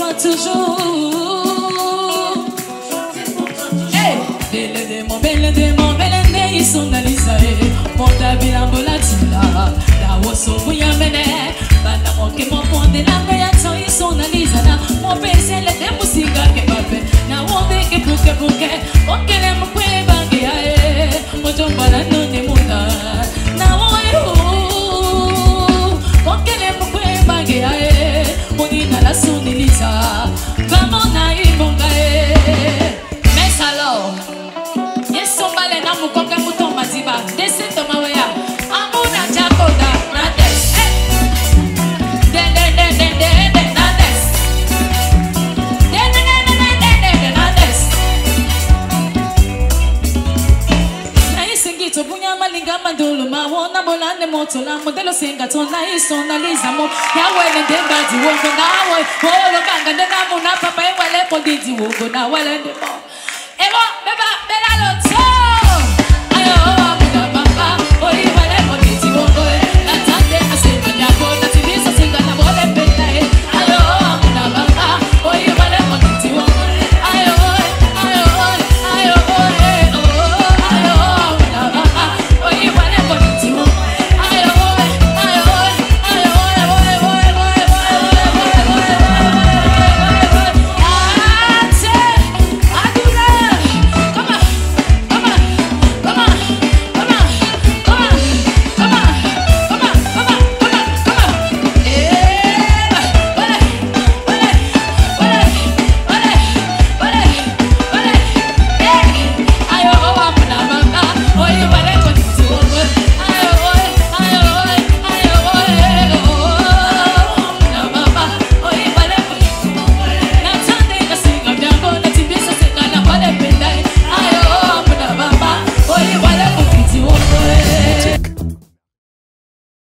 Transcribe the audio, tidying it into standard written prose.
toujours. Hey, belle démon, ils sont dans l'Isaïe. Mon tabi la volatile, la osso vous y amène. Bana moke mon point de la voyation, ils sont dans l'Isana. Mon PC, les démoussiga que pape. Na wonde que bouke. Mon kele mouke bangi ae. Mon jombala no ne muna. Na wonde mon kele mouke bangi ae. Mon ina la sonilisa. Vamos na ibongae. Mais alors. Somebody na mukoke muto maziba. Desi to mawaya. Amuna chakoda na des. De na des. De na des. Na isingi to bunya malinga mandulu ma wona bolane moto la modelo singa to na isonaliza mo. Ya wele de bazi wongo na we. Holo banga de na muna papa wele podidi wongo na wele de mo. Ewo beba bela lo.